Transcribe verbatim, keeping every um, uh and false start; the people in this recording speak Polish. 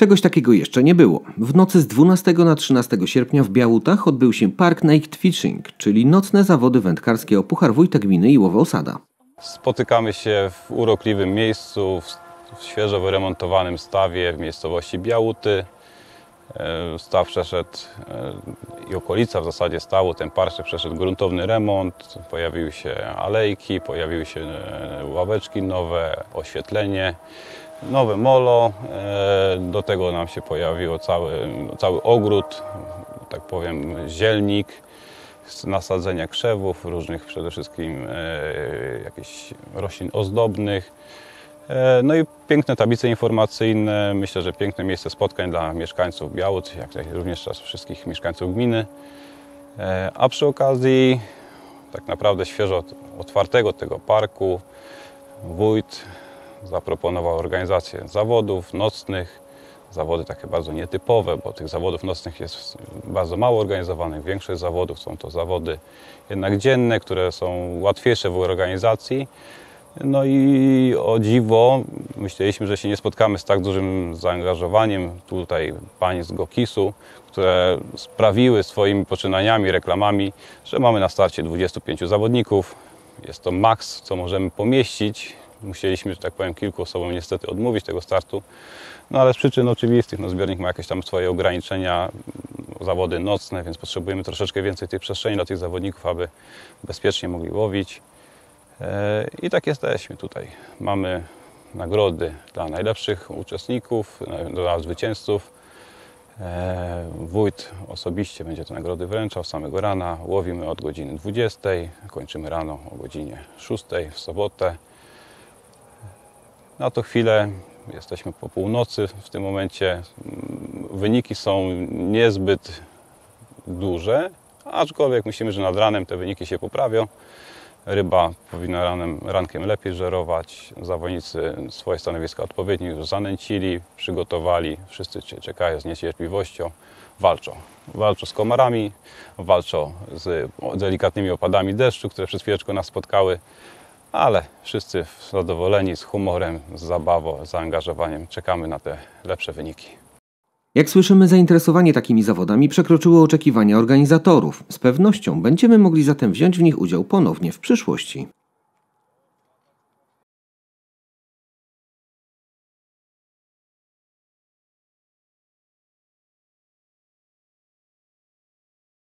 Czegoś takiego jeszcze nie było. W nocy z dwunastego na trzynastego sierpnia w Białutach odbył się Park Naked Fishing, czyli nocne zawody wędkarskie o Puchar Wójta Gminy Iłowo-Osada. Spotykamy się w urokliwym miejscu, w świeżo wyremontowanym stawie w miejscowości Białuty. Staw przeszedł i okolica w zasadzie stawu, ten park przeszedł gruntowny remont, pojawiły się alejki, pojawiły się ławeczki nowe, oświetlenie, nowe molo, do tego nam się pojawiło cały, cały ogród, tak powiem zielnik, nasadzenia krzewów, różnych przede wszystkim jakichś roślin ozdobnych. No i piękne tablice informacyjne, myślę, że piękne miejsce spotkań dla mieszkańców Białut, jak również wszystkich mieszkańców gminy. A przy okazji tak naprawdę świeżo otwartego tego parku wójt zaproponował organizację zawodów nocnych, zawody takie bardzo nietypowe, bo tych zawodów nocnych jest bardzo mało organizowanych. Większość zawodów są to zawody jednak dzienne, które są łatwiejsze w organizacji. No i o dziwo, myśleliśmy, że się nie spotkamy z tak dużym zaangażowaniem tutaj pań z Gokisu, które sprawiły swoimi poczynaniami, reklamami, że mamy na starcie dwudziestu pięciu zawodników. Jest to maks, co możemy pomieścić. Musieliśmy, że tak powiem, kilku osobom niestety odmówić tego startu, no ale z przyczyn oczywistych, no zbiornik ma jakieś tam swoje ograniczenia, zawody nocne, więc potrzebujemy troszeczkę więcej tych przestrzeni dla tych zawodników, aby bezpiecznie mogli łowić. I tak jesteśmy tutaj. Mamy nagrody dla najlepszych uczestników, dla zwycięzców. Wójt osobiście będzie te nagrody wręczał z samego rana. Łowimy od godziny dwudziestej, kończymy rano o godzinie szóstej w sobotę. Na to chwilę jesteśmy po północy w tym momencie. Wyniki są niezbyt duże, aczkolwiek myślimy, że nad ranem te wyniki się poprawią. Ryba powinna ranem, rankiem lepiej żerować. Zawodnicy swoje stanowiska odpowiednio już zanęcili, przygotowali. Wszyscy czekają z niecierpliwością. Walczą. Walczą z komarami, walczą z delikatnymi opadami deszczu, które przez chwileczkę nas spotkały. Ale wszyscy zadowoleni, z humorem, z zabawą, z zaangażowaniem. Czekamy na te lepsze wyniki. Jak słyszymy, zainteresowanie takimi zawodami przekroczyło oczekiwania organizatorów. Z pewnością będziemy mogli zatem wziąć w nich udział ponownie w przyszłości.